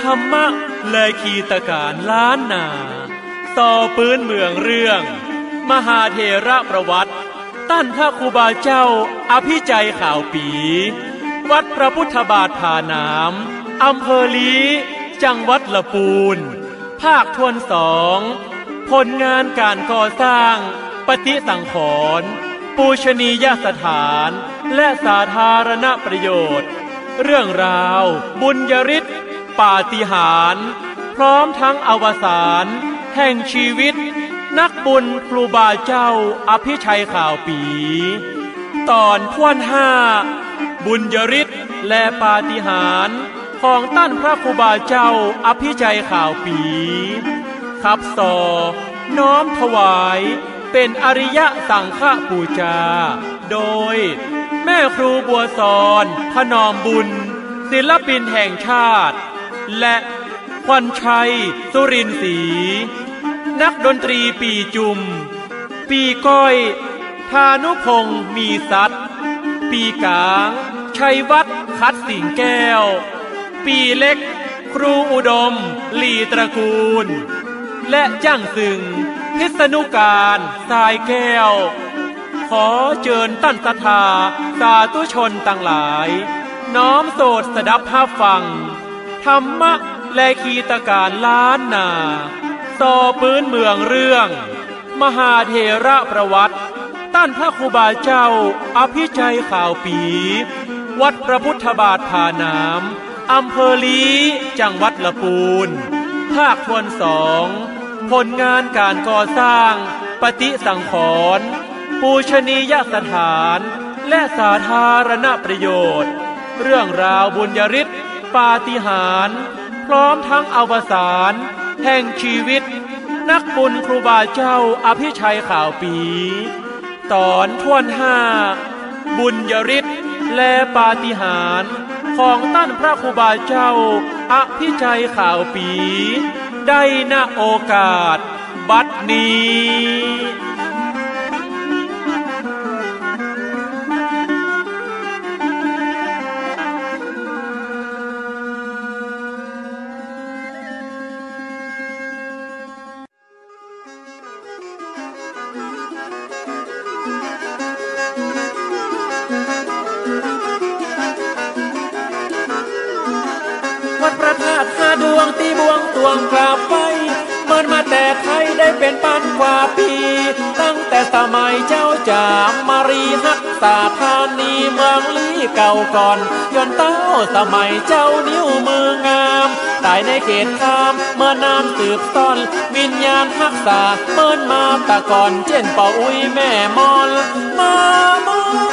รรมะและขีตการล้านนาต่อปืนเมืองเรื่องมหาเถระประวัติตั้นพระครูบาเจ้าอภิใจข่าวปีวัดพระพุทธบาทผาน้ำอำเภอลีจังหวัดละปูนภาคทวน2ผลงานการก่อสร้างปฏิสังขรณ์ปูชนียสถานและสาธารณประโยชน์เรื่องราวบุญยฤทธิ์ปาฏิหาริย์พร้อมทั้งอวสานแห่งชีวิตนักบุญครูบาเจ้าอภิชัยข่าวปีตอนท่วน5บุญยฤทธิ์และปาฏิหาริย์ของตั้นพระครูบาเจ้าอภิชัยข่าวปีขับสอน้อมถวายเป็นอริยสังฆปูชาโดยแม่ครูบัวสอนถนอมบุญศิลปินแห่งชาติและควันชัยสุรินทร์ศรีนักดนตรีปีจุมปีก้อยธานุพงศ์มีสัตว์ปีกางชัยวัฒน์คัดสิงแก้วปีเล็กครูอุดมลีตระกูลและจ้างสึงพิษณุการสายแก้วขอเชิญตั้นศรัทธาสาธุชนต่างหลายน้อมโสดสดับภาพฟังธรรมะและขีตการล้านนาต่อปืนเมืองเรื่องมหาเถระประวัติตั้นพระครูบาเจ้าอภิชัยข่าวปีวัดพระพุทธบาทผาน้ำอำเภอลีจังหวัดละปูนภาคทวน2ผลงานการก่อสร้างปฏิสังขรณ์ปูชนียสถานและสาธารณประโยชน์เรื่องราวบุญยฤทธิ์ปาฏิหาริย์พร้อมทั้งอวสานแห่งชีวิตนักบุญครูบาเจ้าอภิชัยข่าวปีตอนท่วน5บุญยฤทธิ์และปาฏิหาริย์ของตั้นพระครูบาเจ้าอภิชัยข่าวปีได้ณโอกาสบัดนี้วัดพระธาตุ5ดวงตีบวงตวงกราบไปเมินมาแต่ไทยได้เป็นพันกว่าปีตั้งแต่สมัยเจ้าจามมารีหักษาธานีเมืองลี้เก่าก่อนย้อนเต้าสมัยเจ้านิ้วมืองามตายในเขตคามเมื่อนานสืบซ่อนวิญญาณหักษาเมินมาตะก่อนเช่นป่าอุ้ยแม่มอนมาม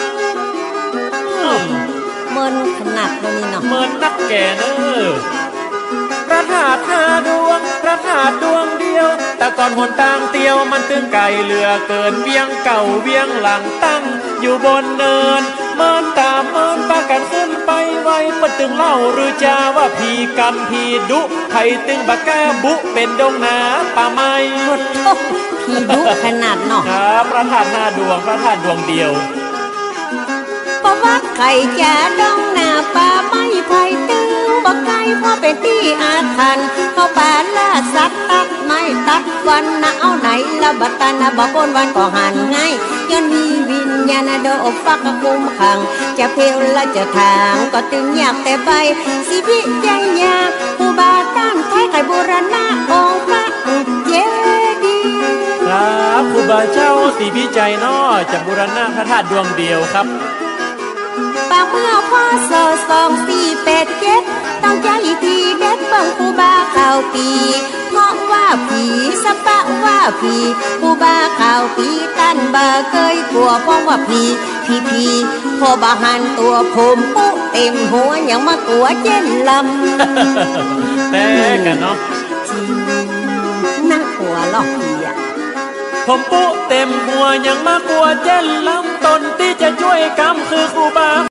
อนเมินขนาดนี้เนาะเมินนักแก่เนอพระธาตุ5ดวงพระธาตุดวงเดียวแต่ก่อนหนทางเตียวมันตึงไกลเหลือเกินเวียงเก่าเวียงหลังตั้งอยู่บนเนินเมินตามเมินปากันขึ้นไปไว้ปตึงเล่าหรือจาว่าพีกันพีดุไทยตึงบะแก้บุเป็นดงนาป่าไม้พีดุขนาดเนาะครับพระธาตุ5ดวงพระธาตุดวงเดียวเพราะว่าไข่จะดองหน้าป่าไม้ไผ่ตื้อบ่ไกลเพราะเป็นที่อาถรรพ์เขาป่าล่าสัตว์ตัดไม้ตัดวันนะเอาไหนละบัตนะบ่ปนวันก็หันง่ายย้อนมีวิญญาณโดอบฟักคุมขังจะเพลและจะทางก็ตึงอยากแต่ใบสิพิใจยากผู้บาตั้งไทยไก่โบราณองค์พระเจดีย์ครับครูบาเจ้าสีพิใจน้อจากบูรณะพระธาตุดวงเดียวครับปากเมื่อพศ2487ตั้งใจทีเด็ดเบิ่งครูบาข่าวปีเพราะว่าผีสปะว่าผีครูบาข่าวปีตั้นบ่เคยกลัวเพราะว่าผีพอบาหันตัวผมปุ๊เต็มหัวยังมากลัวเจนลำแต่กันเนาะน่ากลัวหรอกผีอ่ะผมปุ๊เต็มหัวยังมากลัวเจนลำตนที่จะช่วยกำคือครูบา